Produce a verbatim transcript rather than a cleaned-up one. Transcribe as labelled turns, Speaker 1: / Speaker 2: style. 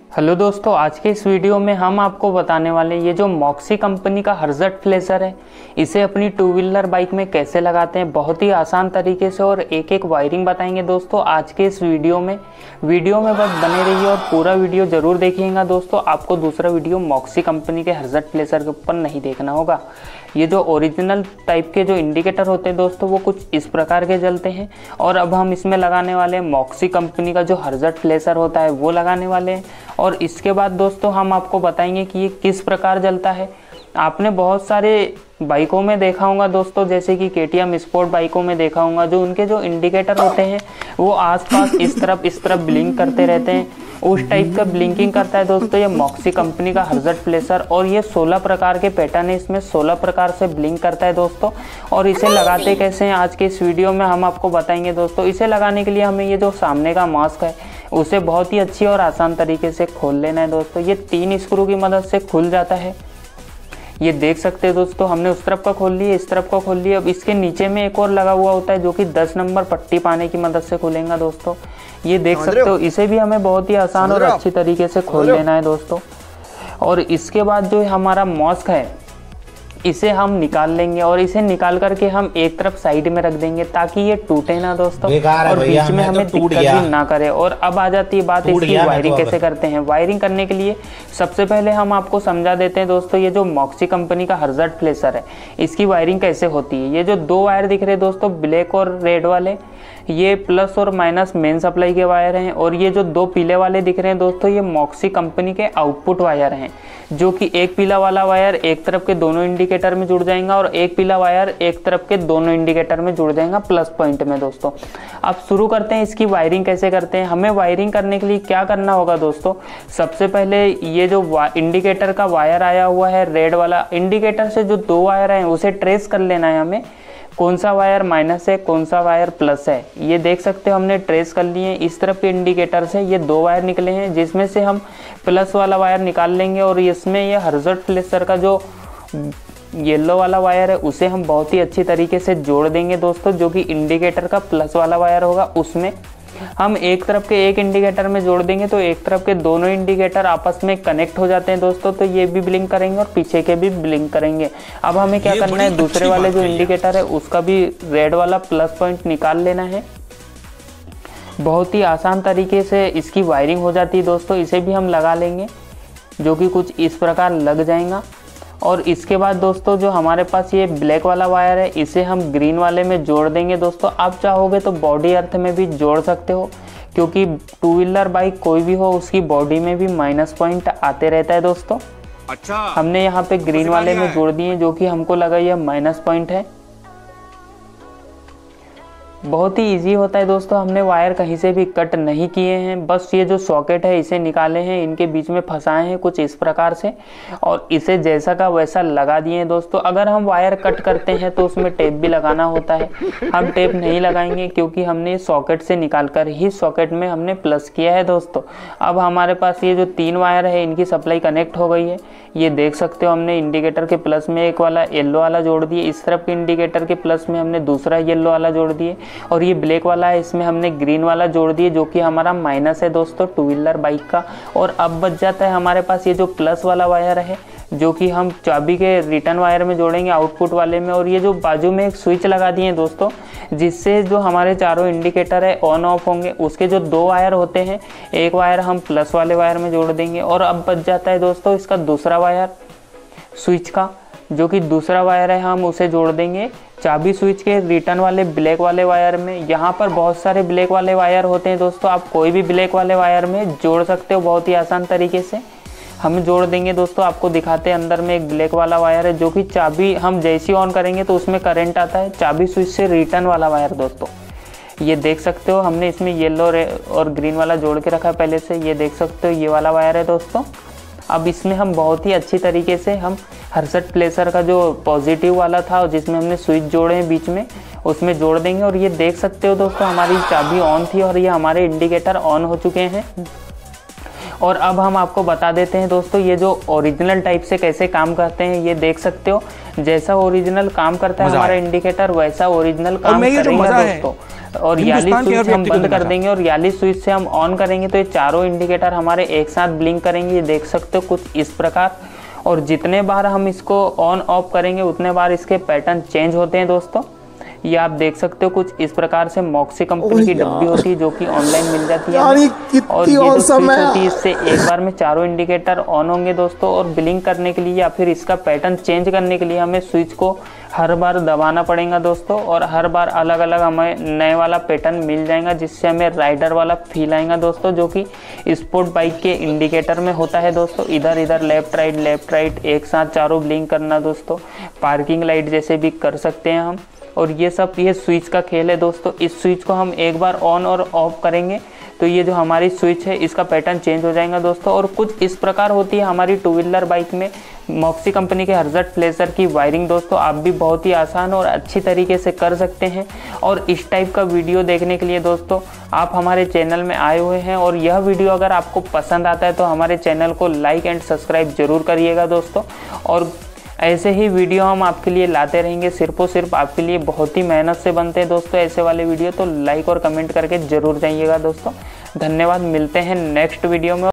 Speaker 1: Hello दोस्तों, आज के इस वीडियो में हम आपको बताने वाले ये जो मॉक्सी कंपनी का हर्जट फ्लेशर है, इसे अपनी टू व्हीलर बाइक में कैसे लगाते हैं बहुत ही आसान तरीके से, और एक एक वायरिंग बताएंगे दोस्तों आज के इस वीडियो में। वीडियो में बस बने रहिए और पूरा वीडियो ज़रूर देखिएगा दोस्तों। आपको दूसरा वीडियो मॉक्सी कंपनी के हर्जट फ्लेशर के ऊपर नहीं देखना होगा। ये जो ओरिजिनल टाइप के जो इंडिकेटर होते हैं दोस्तों, वो कुछ इस प्रकार के जलते हैं, और अब हम इसमें लगाने वाले हैं मॉक्सी कंपनी का जो हर्जट फ्लेशर होता है वो लगाने वाले हैं। और इसके बाद दोस्तों हम आपको बताएंगे कि ये किस प्रकार जलता है। आपने बहुत सारे बाइकों में देखा होगा दोस्तों, जैसे कि के टी एम स्पोर्ट बाइकों में देखा होगा, जो उनके जो इंडिकेटर होते हैं वो आसपास इस तरफ इस तरफ ब्लिंक करते रहते हैं, उस टाइप का ब्लिंकिंग करता है दोस्तों ये मॉक्सी कंपनी का हर्जट फ्लेशर। और ये सोलह प्रकार के पैटर्न है, इसमें सोलह प्रकार से ब्लिंक करता है दोस्तों। और इसे लगाते कैसे हैं आज के इस वीडियो में हम आपको बताएंगे दोस्तों। इसे लगाने के लिए हमें ये जो सामने का मास्क है उसे बहुत ही अच्छी और आसान तरीके से खोल लेना है दोस्तों। ये तीन स्क्रू की मदद से खुल जाता है, ये देख सकते हैं दोस्तों। हमने उस तरफ का खोल लिया, इस तरफ का खोल लिया। अब इसके नीचे में एक और लगा हुआ होता है जो कि दस नंबर पट्टी पाने की मदद से खुलेगा दोस्तों। ये देख सकते हो, इसे भी हमें बहुत ही आसान और अच्छी तरीके से खोल लेना है दोस्तों। और इसके बाद जो हमारा मास्क है इसे हम निकाल लेंगे, और इसे निकाल करके हम एक तरफ साइड में रख देंगे ताकि ये टूटे ना दोस्तों, और बीच में हमें दिक्कत भी ना करे। और अब आ जाती है बात इसकी वायरिंग कैसे करते हैं। वायरिंग करने के लिए सबसे पहले हम आपको समझा देते हैं दोस्तों, ये जो मॉक्सी कंपनी का हर्जट फ्लेशर है इसकी वायरिंग कैसे होती है। ये जो दो वायर दिख रहे हैं दोस्तों, ब्लैक और रेड वाले, ये प्लस और माइनस मेन सप्लाई के वायर हैं। और ये जो दो पीले वाले दिख रहे हैं दोस्तों, ये मॉक्सी कंपनी के आउटपुट वायर हैं, जो कि एक पीला वाला वायर एक तरफ के दोनों इंडिकेटर में जुड़ जाएगा, और एक पीला वायर एक तरफ के दोनों इंडिकेटर में जुड़ जाएगा प्लस पॉइंट में दोस्तों। अब शुरू करते हैं इसकी वायरिंग कैसे करते हैं। हमें वायरिंग करने के लिए क्या करना होगा दोस्तों, सबसे पहले ये जो इंडिकेटर का वायर आया हुआ है रेड वाला, इंडिकेटर से जो दो वायर हैं उसे ट्रेस कर लेना है हमें, कौन सा वायर माइनस है कौन सा वायर प्लस है। ये देख सकते हो हमने ट्रेस कर लिए हैं। इस तरफ के इंडिकेटर से ये दो वायर निकले हैं, जिसमें से हम प्लस वाला वायर निकाल लेंगे, और इसमें ये हर्जट फ्लेशर का जो येलो वाला वायर है उसे हम बहुत ही अच्छी तरीके से जोड़ देंगे दोस्तों, जो कि इंडिकेटर का प्लस वाला वायर होगा उसमें हम एक तरफ के एक इंडिकेटर में जोड़ देंगे, तो एक तरफ के दोनों इंडिकेटर आपस में कनेक्ट हो जाते हैं दोस्तों। तो ये भी ब्लिंक करेंगे और पीछे के भी ब्लिंक करेंगे। अब हमें क्या करना है, दूसरे वाले जो इंडिकेटर है उसका भी रेड वाला प्लस पॉइंट निकाल लेना है। बहुत ही आसान तरीके से इसकी वायरिंग हो जाती है दोस्तों। इसे भी हम लगा लेंगे, जो कि कुछ इस प्रकार लग जाएगा। और इसके बाद दोस्तों जो हमारे पास ये ब्लैक वाला वायर है इसे हम ग्रीन वाले में जोड़ देंगे दोस्तों। आप चाहोगे तो बॉडी अर्थ में भी जोड़ सकते हो, क्योंकि टू व्हीलर बाइक कोई भी हो उसकी बॉडी में भी माइनस पॉइंट आते रहता है दोस्तों। अच्छा, हमने यहाँ पे ग्रीन वाले में जोड़ दिए, जो कि हमको लगा ये माइनस पॉइंट है। बहुत ही इजी होता है दोस्तों, हमने वायर कहीं से भी कट नहीं किए हैं, बस ये जो सॉकेट है इसे निकाले हैं, इनके बीच में फंसाए हैं कुछ इस प्रकार से, और इसे जैसा का वैसा लगा दिए हैं दोस्तों। अगर हम वायर कट करते हैं तो उसमें टेप भी लगाना होता है, हम टेप नहीं लगाएंगे क्योंकि हमने सॉकेट से निकाल कर ही सॉकेट में हमने प्लस किया है दोस्तों। अब हमारे पास ये जो तीन वायर है इनकी सप्लाई कनेक्ट हो गई है। ये देख सकते हो, हमने इंडिकेटर के प्लस में एक वाला येलो वाला जोड़ दिए, इस तरफ के इंडिकेटर के प्लस में हमने दूसरा येलो वाला जोड़ दिए, और ये ब्लैक वाला है इसमें हमने ग्रीन वाला जोड़ दिए, जो कि हमारा माइनस है दोस्तों टू व्हीलर बाइक का। और अब बच जाता है हमारे पास ये जो प्लस वाला वायर है, जो कि हम चाबी के रिटर्न वायर में जोड़ेंगे आउटपुट वाले में। और ये जो बाजू में एक स्विच लगा दिए हैं दोस्तों, जिससे जो हमारे चारों इंडिकेटर है ऑन ऑफ होंगे। उसके जो दो वायर होते हैं, एक वायर हम प्लस वाले वायर में जोड़ देंगे, और अब बच जाता है दोस्तों इसका दूसरा वायर स्विच का, जो कि दूसरा वायर है हम उसे जोड़ देंगे चाबी स्विच के रिटर्न वाले ब्लैक वाले वायर में। यहाँ पर बहुत सारे ब्लैक वाले वायर होते हैं दोस्तों, आप कोई भी ब्लैक वाले वायर में जोड़ सकते हो बहुत ही आसान तरीके से। हम जोड़ देंगे दोस्तों, आपको दिखाते हैं। अंदर में एक ब्लैक वाला वायर है, जो कि चाबी हम जैसी ऑन करेंगे तो उसमें करंट आता है, चाबी स्विच से रिटर्न वाला वायर दोस्तों। ये देख सकते हो हमने इसमें येलो और ग्रीन वाला जोड़ के रखा है पहले से, ये देख सकते हो ये वाला वायर है दोस्तों। अब इसमें हम बहुत ही अच्छी तरीके से हम हर्जट फ्लेशर का जो पॉजिटिव वाला था जिसमें हमने स्विच जोड़े हैं बीच में, उसमें जोड़ देंगे। और ये देख सकते हो दोस्तों हमारी चाबी ऑन थी और ये हमारे इंडिकेटर ऑन हो चुके हैं। और अब हम आपको बता देते हैं दोस्तों ये जो ओरिजिनल टाइप से कैसे काम करते हैं। ये देख सकते हो जैसा ओरिजिनल काम करता है हमारा इंडिकेटर वैसा ओरिजिनल काम करेगा दोस्तों। और याली स्विच हम बंद कर देंगे और याली स्विच से हम ऑन करेंगे तो ये चारों इंडिकेटर हमारे एक साथ ब्लिंक करेंगे। ये देख सकते हो कुछ इस प्रकार। और जितने बार हम इसको ऑन ऑफ करेंगे उतने बार इसके पैटर्न चेंज होते हैं दोस्तों। ये आप देख सकते हो कुछ इस प्रकार से मॉक्सी कंपनी की डब्बी होती है जो कि ऑनलाइन मिल जाती है। और ये जो स्विच होती है इससे एक बार में चारों इंडिकेटर ऑन होंगे दोस्तों। और ब्लिंक करने के लिए या फिर इसका पैटर्न चेंज करने के लिए हमें स्विच को हर बार दबाना पड़ेगा दोस्तों। और हर बार अलग अलग हमें नए वाला पैटर्न मिल जाएगा जिससे हमें राइडर वाला फील आएगा दोस्तों, जो कि स्पोर्ट बाइक के इंडिकेटर में होता है दोस्तों। इधर इधर लेफ्ट राइट लेफ्ट राइट एक साथ चारों ब्लिंक करना दोस्तों। पार्किंग लाइट जैसे भी कर सकते हैं हम। और ये सब ये स्विच का खेल है दोस्तों। इस स्विच को हम एक बार ऑन और ऑफ करेंगे तो ये जो हमारी स्विच है इसका पैटर्न चेंज हो जाएगा दोस्तों। और कुछ इस प्रकार होती है हमारी टू व्हीलर बाइक में मॉक्सी कंपनी के हर्जट फ्लेजर की वायरिंग दोस्तों। आप भी बहुत ही आसान और अच्छी तरीके से कर सकते हैं। और इस टाइप का वीडियो देखने के लिए दोस्तों आप हमारे चैनल में आए हुए हैं। और यह वीडियो अगर आपको पसंद आता है तो हमारे चैनल को लाइक एंड सब्सक्राइब जरूर करिएगा दोस्तों। और ऐसे ही वीडियो हम आपके लिए लाते रहेंगे, सिर्फ और सिर्फ आपके लिए। बहुत ही मेहनत से बनते हैं दोस्तों ऐसे वाले वीडियो, तो लाइक और कमेंट करके जरूर जाइएगा दोस्तों। धन्यवाद, मिलते हैं नेक्स्ट वीडियो में।